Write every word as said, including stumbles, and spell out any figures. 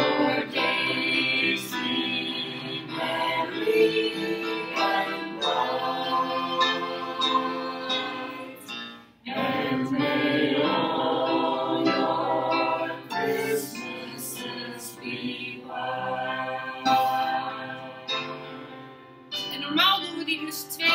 your days seem merry and bright, and may all your Christmases be white. En normaal doen we die dus twee